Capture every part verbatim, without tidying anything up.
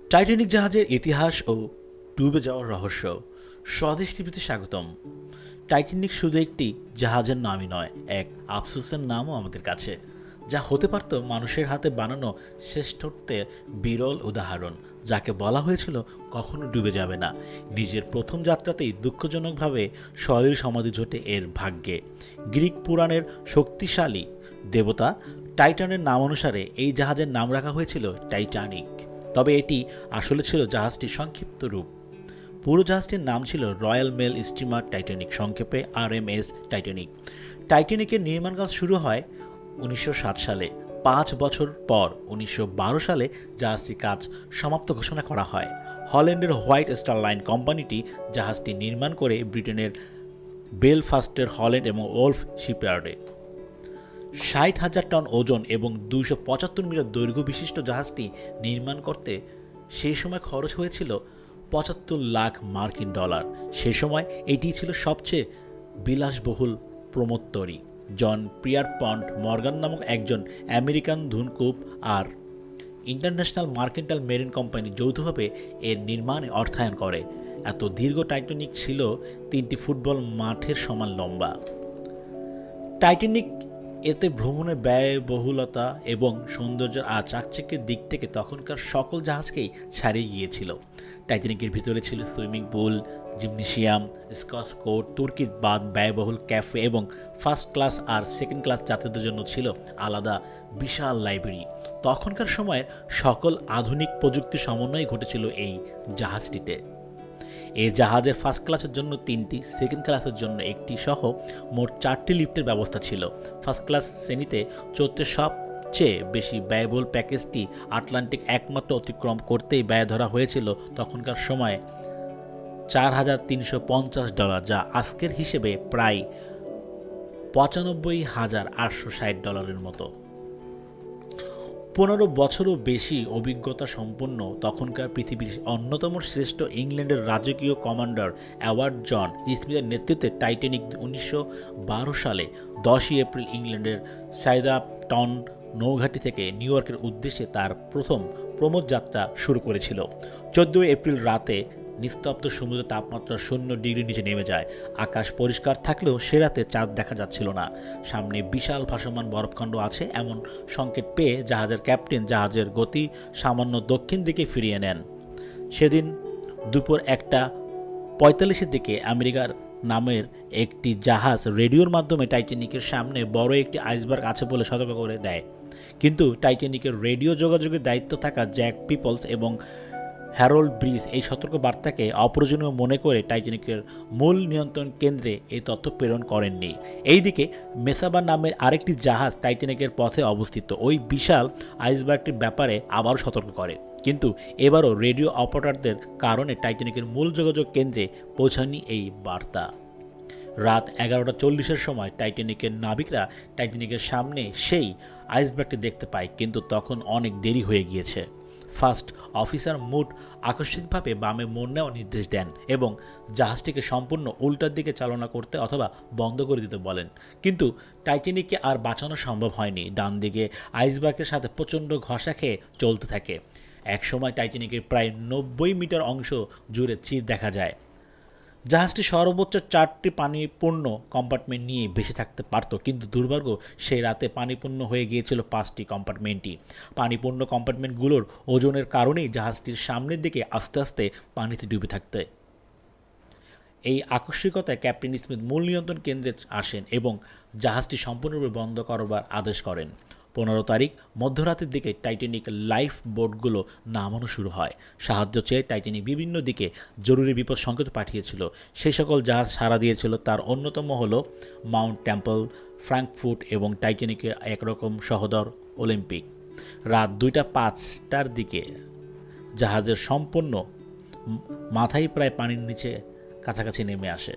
Titanic জাহাজের ইতিহাস ও ডুবে যাওয়ার রহস্য। স্বদেশ টিভিতে স্বাগতম। টাইটানিক শুধু একটি জাহাজের নামই নয়, এক আফসোসের নামও আমাদের কাছে, যা হতে পারত মানুষের হাতে বানানো শ্রেষ্ঠত্বের বিরল উদাহরণ, যাকে বলা হয়েছিল কখনো ডুবে যাবে না। নিজের প্রথম যাত্রাতেই দুঃখজনকভাবে সলিল সমাধি ঘটে এর ভাগ্যে। গ্রিক পুরাণের শক্তিশালী দেবতা টাইটানের নাম অনুসারে এই জাহাজের নাম রাখা হয়েছিল টাইটানিক। তবে এটি আসলে ছিল জাহাজটির সংক্ষিপ্ত রূপ। পুরো জাহাজটির নাম ছিল রয়্যাল মেল স্টিমার টাইটানিক, সংক্ষেপে আর এম এস টাইটানিক। টাইটানিকের নির্মাণ কাজ শুরু হয় উনিশশো সাত সালে। পাঁচ বছর পর উনিশশো বারো সালে জাহাজটির কাজ সমাপ্ত ঘোষণা করা হয়। হল্যান্ডের হোয়াইট স্টার লাইন কোম্পানিটি জাহাজটি নির্মাণ করে ব্রিটেনের বেলফাস্টের হল্যান্ড এবং ওলফ শিপইয়ার্ডে। ষাট হাজার টন ওজন এবং দুইশো পঁচাত্তর মিটার দৈর্ঘ্য বিশিষ্ট জাহাজটি নির্মাণ করতে সেই সময় খরচ হয়েছিল পঁচাত্তর লাখ মার্কিন ডলার। সে সময় এটি ছিল সবচেয়ে বিলাসবহুল প্রমোত্তরী। জন পিয়ারপন্ট মর্গান নামক একজন আমেরিকান ধনকুব আর ইন্টারন্যাশনাল মার্কেন্টাইল মেরিন কোম্পানি যৌথভাবে এর নির্মাণে অর্থায়ন করে। এত দীর্ঘ টাইটানিক ছিল তিনটি ফুটবল মাঠের সমান লম্বা। টাইটানিক এতে ভ্রমণের ব্যয়বহুলতা এবং সৌন্দর্যের আর চাকচিক্যের দিক থেকে তখনকার সকল জাহাজকেই ছাড়িয়ে গিয়েছিল। টাইটানিকের ভিতরে ছিল swimming pool, gymnasium, squash court, তুর্কির বাদ, ব্যয়বহুল ক্যাফে এবং ফার্স্ট ক্লাস আর সেকেন্ড ক্লাস যাত্রীদের জন্য ছিল আলাদা বিশাল লাইব্রেরি। তখনকার সময়ের সকল আধুনিক প্রযুক্তির সমন্বয় ঘটেছিল এই জাহাজটিতে। এই জাহাজের ফার্স্ট ক্লাসের জন্য তিনটি, সেকেন্ড ক্লাসের জন্য একটি সহ মোট চারটি লিফটের ব্যবস্থা ছিল। ফার্স্ট ক্লাস শ্রেণীতে চড়তে সবচেয়ে বেশি ব্যয়বহুল প্যাকেজটি আটলান্টিক একমাত্র অতিক্রম করতেই ব্যয় ধরা হয়েছিল তখনকার সময়ে চার হাজার তিনশো পঞ্চাশ ডলার, যা আজকের হিসেবে প্রায় পঁচানব্বই হাজার আটশো ষাট ডলারের মতো। পনেরো বছরও বেশি অভিজ্ঞতা সম্পন্ন তখনকার পৃথিবীর অন্যতম শ্রেষ্ঠ ইংল্যান্ডের রাজকীয় কমান্ডার অ্যাওয়ার্ড জন স্মিথের নেতৃত্বে টাইটানিক উনিশশো বারো সালে দশই এপ্রিল ইংল্যান্ডের সাউদাম্পটন নৌঘাঁটি থেকে নিউ ইয়র্কের উদ্দেশ্যে তার প্রথম প্রমোদ যাত্রা শুরু করেছিল। চোদ্দই এপ্রিল রাতে নিস্তব্ধ সমুদ্রের তাপমাত্রা শূন্য ডিগ্রি নিচে নেমে যায়। আকাশ পরিষ্কার থাকলেও সে রাতে চাঁদ দেখা যাচ্ছিল না। সামনে বিশাল ভাসমান বরফখণ্ড আছে এমন সংকেত পেয়ে জাহাজের ক্যাপ্টেন জাহাজের গতি সামান্য দক্ষিণ দিকে ফিরিয়ে নেন। সেদিন দুপুর একটা পঁয়তাল্লিশের দিকে আমেরিকার নামের একটি জাহাজ রেডিওর মাধ্যমে টাইটানিকের সামনে বড় একটি আইসবার্গ আছে বলে সতর্ক করে দেয়। কিন্তু টাইটানিকের রেডিও যোগাযোগের দায়িত্ব থাকা জ্যাক পিপলস এবং হ্যারোল্ড ব্রিজ এই সতর্ক বার্তাকে অপ্রয়োজনীয় মনে করে টাইটানিকের মূল নিয়ন্ত্রণ কেন্দ্রে এই তথ্য প্রেরণ করেননি। এইদিকে মেসাবা নামের আরেকটি জাহাজ টাইটানিকের পথে অবস্থিত ওই বিশাল আইসবার্গটির ব্যাপারে আবারও সতর্ক করে, কিন্তু এবারও রেডিও অপারেটরদের কারণে টাইটানিকের মূল যোগাযোগ কেন্দ্রে পৌঁছায়নি এই বার্তা। রাত এগারোটা চল্লিশের সময় টাইটানিকের নাবিকরা টাইটানিকের সামনে সেই আইসবার্গটি দেখতে পায়, কিন্তু তখন অনেক দেরি হয়ে গিয়েছে। ফার্স্ট অফিসার মুড আকস্মিকভাবে বামে মোড় নেওয়ার নির্দেশ দেন এবং জাহাজটিকে সম্পূর্ণ উল্টার দিকে চালনা করতে অথবা বন্ধ করে দিতে বলেন, কিন্তু টাইটানিককে আর বাঁচানো সম্ভব হয়নি। ডান দিকে আইসবার্গের সাথে প্রচণ্ড ঘষা খেয়ে চলতে থাকে। একসময় টাইটানিকের প্রায় নব্বই মিটার অংশ জুড়ে চির দেখা যায়। জাহাজটি সর্বোচ্চ চারটি পানিপূর্ণ কম্পার্টমেন্ট নিয়ে বেঁচে থাকতে পারত, কিন্তু দুর্ভাগ্য সেই রাতে পানিপূর্ণ হয়ে গিয়েছিল পাঁচটি কম্পার্টমেন্টই। পানিপূর্ণ কম্পার্টমেন্টগুলোর ওজনের কারণেই জাহাজটির সামনের দিকে আস্তে আস্তে পানিতে ডুবে থাকতে। এই আকস্মিকতায় ক্যাপ্টেন স্মিথ মূল নিয়ন্ত্রণ কেন্দ্রে আসেন এবং জাহাজটি সম্পূর্ণরূপে বন্ধ করবার আদেশ করেন। পনেরো তারিখ মধ্যরাতের দিকে টাইটানিক লাইফ বোটগুলো নামানো শুরু হয়। সাহায্য চেয়ে টাইটানিক বিভিন্ন দিকে জরুরি বিপদ সংকেত পাঠিয়েছিল। সেই সকল জাহাজ সাড়া দিয়েছিল। তার অন্যতম হল মাউন্ট টেম্পল, ফ্র্যাঙ্কফুর্ট এবং টাইটানিকের একরকম সহোদর অলিম্পিক। রাত দুইটা পাঁচটার দিকে জাহাজের সম্পূর্ণ মাথায় প্রায় পানির নিচে কাছাকাছি নেমে আসে।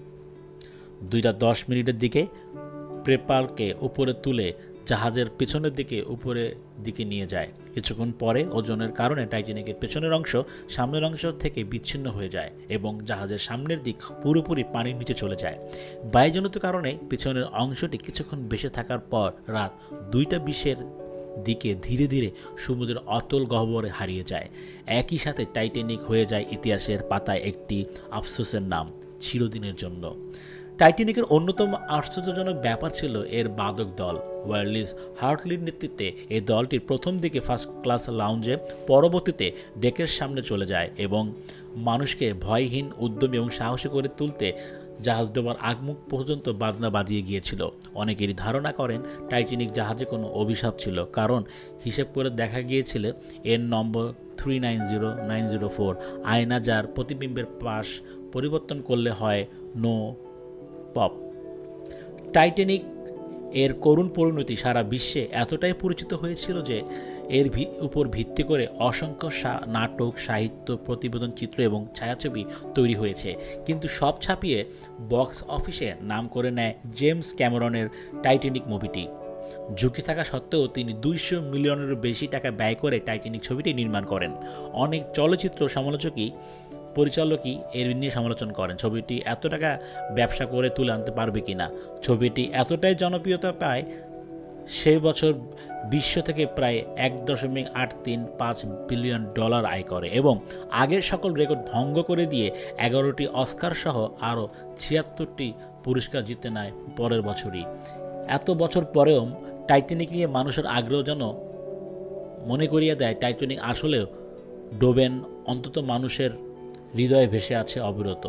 দুইটা দশ মিনিটের দিকে প্রেপালকে উপরে তুলে জাহাজের পেছনের দিকে উপরে দিকে নিয়ে যায়। কিছুক্ষণ পরে ওজনের কারণে টাইটানিকের পেছনের অংশ সামনের অংশ থেকে বিচ্ছিন্ন হয়ে যায় এবং জাহাজের সামনের দিক পুরোপুরি পানির নিচে চলে যায়। বায়ুজনিত কারণে পেছনের অংশটি কিছুক্ষণ বেঁচে থাকার পর রাত দুইটা বিশের দিকে ধীরে ধীরে সমুদ্রের অতল গহ্বরে হারিয়ে যায়। একই সাথে টাইটানিক হয়ে যায় ইতিহাসের পাতায় একটি আফসোসের নাম চিরদিনের জন্য। টাইটানিকের অন্যতম আশ্চর্যজনক ব্যাপার ছিল এর বাদক দল। ওয়ারলিস হার্টলির নেতৃত্বে এই দলটির প্রথম দিকে ফার্স্ট ক্লাস লাউঞ্জে, পরবর্তীতে ডেকের সামনে চলে যায় এবং মানুষকে ভয়হীন, উদ্যমী এবং সাহসী করে তুলতে জাহাজ ডোবার আগমুখ পর্যন্ত বাজনা বাজিয়ে গিয়েছিল। অনেকেরই ধারণা করেন টাইটানিক জাহাজে কোনো অভিশাপ ছিল, কারণ হিসেব করে দেখা গিয়েছিল এর number three nine zero nine zero four আয়না, যার প্রতিবিম্বের পাশ পরিবর্তন করলে হয় নো পপ। টাইটানিক এর করুণ পরিণতি সারা বিশ্বে এতটাই পরিচিত হয়েছিল যে এর উপর ভিত্তি করে অসংখ্য নাটক, সাহিত্য, প্রতিবেদন, চিত্র এবং ছায়াছবি তৈরি হয়েছে। কিন্তু সব ছাপিয়ে বক্স অফিসে নাম করে নেয় জেমস ক্যামেরনের টাইটানিক মুভিটি। ঝুঁকি থাকা সত্ত্বেও তিনি দুইশো মিলিয়নেরও বেশি টাকা ব্যয় করে টাইটানিক ছবিটি নির্মাণ করেন। অনেক চলচ্চিত্র সমালোচকই পরিচালকই এর নিয়ে সমালোচনা করেন ছবিটি এত টাকা ব্যবসা করে তুলে আনতে পারবে কিনা। ছবিটি এতটাই জনপ্রিয়তা পায় সেই বছর বিশ্ব থেকে প্রায় এক দশমিক আট তিন পাঁচ বিলিয়ন ডলার আয় করে এবং আগের সকল রেকর্ড ভঙ্গ করে দিয়ে এগারোটি অস্কার সহ আরও ছিয়াত্তরটি পুরস্কার জিতে নেয় পরের বছরই। এত বছর পরেও টাইটানিক নিয়ে মানুষের আগ্রহ যেন মনে করিয়ে দেয় টাইটানিক আসলেও ডোবেন, অন্তত মানুষের হৃদয়ে ভেসে আছে অবিরত।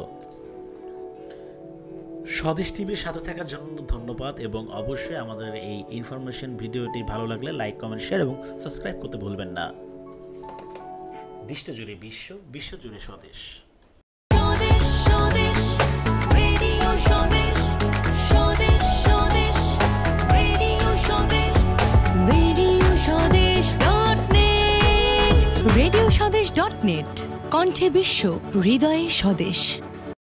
স্বদেশ টিভির সাথে থাকার জন্য ধন্যবাদ এবং অবশ্যই আমাদের এই ইনফরমেশন ভিডিওটি ভালো লাগলে লাইক, কমেন্ট, শেয়ার এবং সাবস্ক্রাইব করতে ভুলবেন না। দেশটা জুড়ে বিশ্ব, বিশ্ব জুড়ে স্বদেশ। রেডিও স্বদেশ ডট নেট, কণ্ঠে বিশ্ব, হৃদয়ে স্বদেশ।